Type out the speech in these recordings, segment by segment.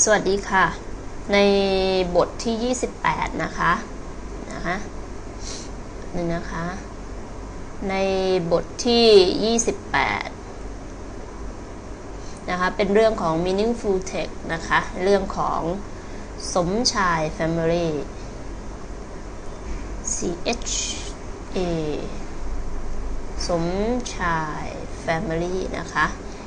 สวัสดีค่ะในบทที่28นะคะนี่นะคะในบทที่28นะคะเป็นเรื่องของ meaningful text นะคะเรื่องของสมชาย family CHA สมชาย family นะคะ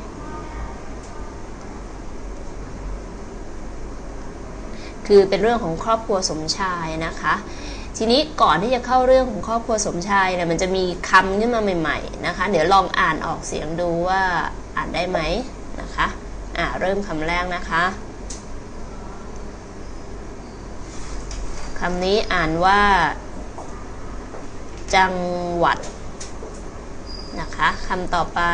คือเป็นเรื่องของครอบครัวสมชายนะคะทีนี้ก่อนที่จะเข้าเรื่องของครอบครัวสมชายเนี่ยมันจะมีคำขึ้นมาใหม่ๆนะคะเดี๋ยวลองอ่านออกเสียงดูว่าอ่านได้ไหมนะคะเริ่มคำแรกนะคะคำนี้อ่านว่าจังหวัดนะคะคำต่อไป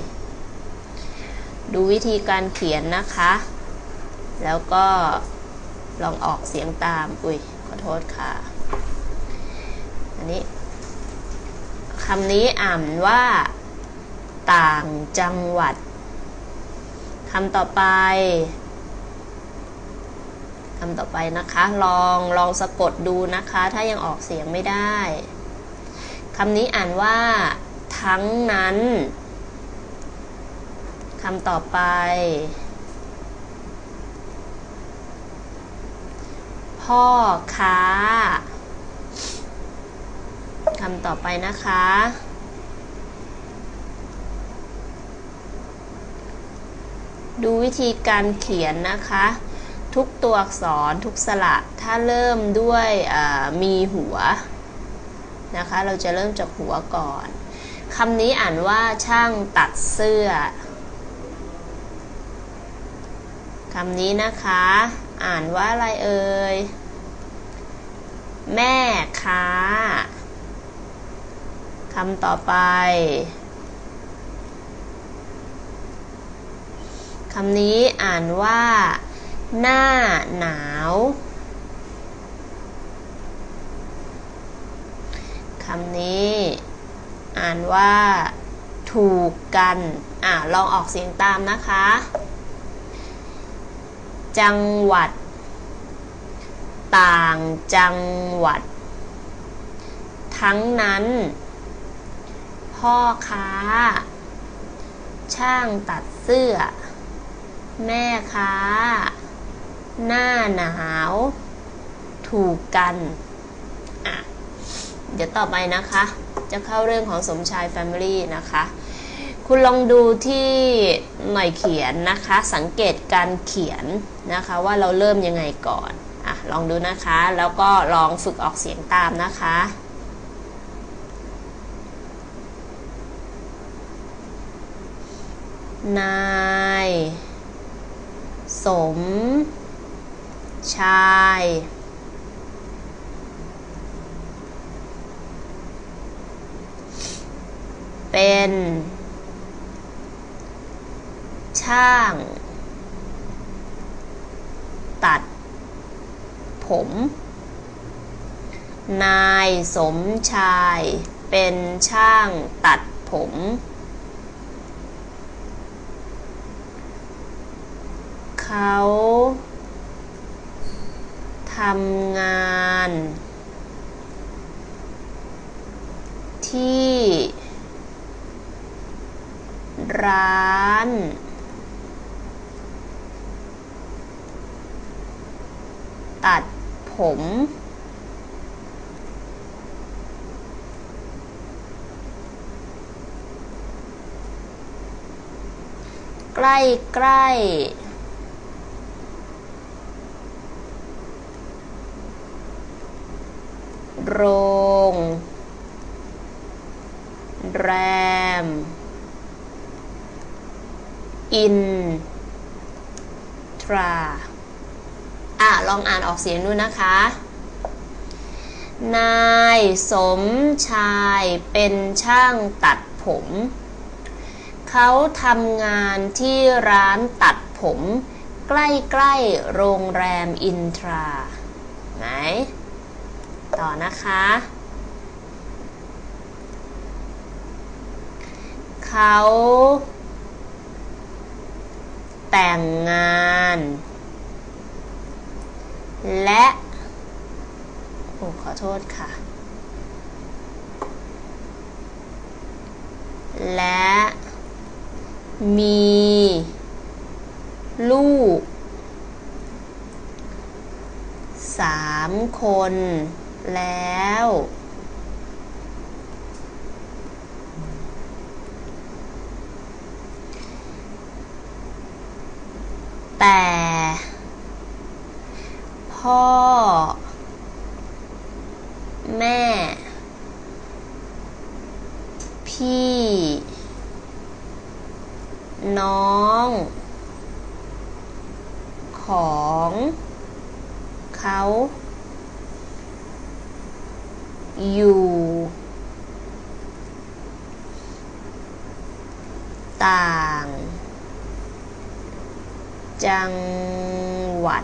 ดูวิธีการเขียนนะคะแล้วก็ลองออกเสียงตามขอโทษค่ะอันนี้คำนี้อ่านว่าต่างจังหวัดคำต่อไปนะคะลองสะกดดูนะคะถ้ายังออกเสียงไม่ได้คำนี้อ่านว่าทั้งนั้นคำต่อไปพ่อค้าคำต่อไปนะคะดูวิธีการเขียนนะคะทุกตัวอักษรทุกสระถ้าเริ่มด้วยมีหัวนะคะเราจะเริ่มจากหัวก่อนคำนี้อ่านว่าช่างตัดเสื้อคำนี้นะคะอ่านว่าอะไรเอ่ยแม่ค้าคำต่อไปคำนี้อ่านว่าหน้าหนาวคำนี้อ่านว่าถูกกันลองออกเสียงตามนะคะจังหวัดต่างจังหวัดทั้งนั้นพ่อค้าช่างตัดเสื้อแม่ค้าหน้าหนาวถูกกันเดี๋ยวต่อไปนะคะจะเข้าเรื่องของสมชาย Family นะคะคุณลองดูที่หน่อยเขียนนะคะสังเกตการเขียนนะคะว่าเราเริ่มยังไงก่อนลองดูนะคะแล้วก็ลองฝึกออกเสียงตามนะคะนายสมชายเป็นช่างตัดผมนายสมชายเป็นช่างตัดผมเขาทำงานที่ร้านตัดผมใกล้โรงแรมอินทราลองอ่านออกเสียงดูนะคะนายสมชายเป็นช่างตัดผมเขาทำงานที่ร้านตัดผมใกล้ๆโรงแรมอินทราไหนต่อนะคะเขา แต่งงานและขอโทษค่ะและมีลูก3 คนแล้วแต่พ่อแม่พี่น้องของเขาอยู่ต่างจังหวัด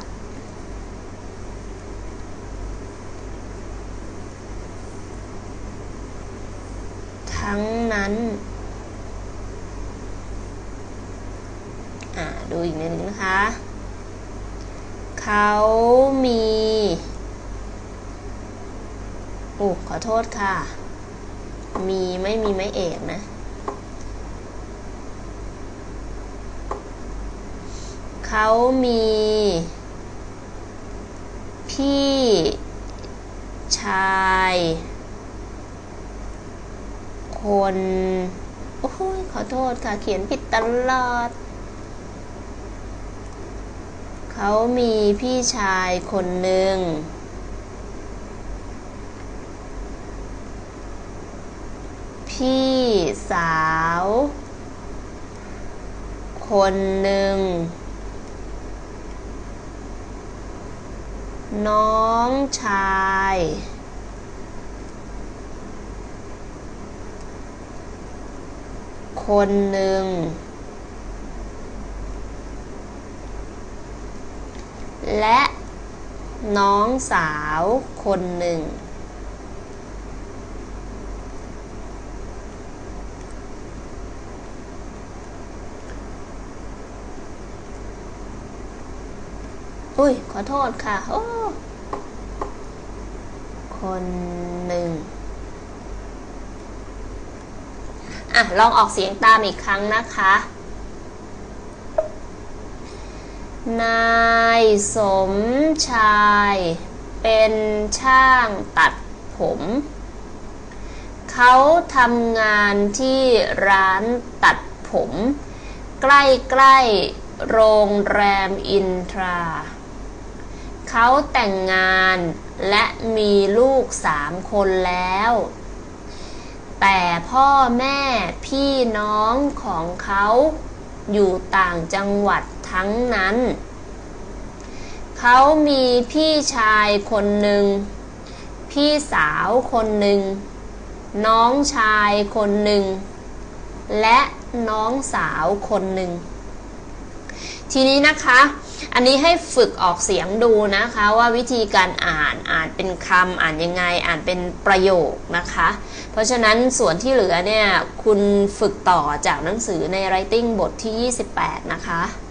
ทั้งนั้นดูอีกนิดนึงนะคะเขามีขอโทษค่ะมีไม่มีไม่เอกนะเขามีพี่ชายคนขอโทษค่ะเขียนผิดตลอดเขามีพี่ชายคนหนึ่งพี่สาวคนหนึ่งน้องชายคนหนึ่งและน้องสาวคนหนึ่งขอโทษค่ะคนหนึ่งลองออกเสียงตามอีกครั้งนะคะนายสมชายเป็นช่างตัดผมเขาทำงานที่ร้านตัดผมใกล้ๆโรงแรมอินทราเขาแต่งงานและมีลูก3 คนแล้วแต่พ่อแม่พี่น้องของเขาอยู่ต่างจังหวัดทั้งนั้นเขามีพี่ชายคนหนึ่งพี่สาวคนหนึ่งน้องชายคนหนึ่งและน้องสาวคนหนึ่งทีนี้นะคะอันนี้ให้ฝึกออกเสียงดูนะคะว่าวิธีการอ่านเป็นคำอ่านยังไงอ่านเป็นประโยคนะคะเพราะฉะนั้นส่วนที่เหลือเนี่ยคุณฝึกต่อจากหนังสือใน Writing บทที่28นะคะ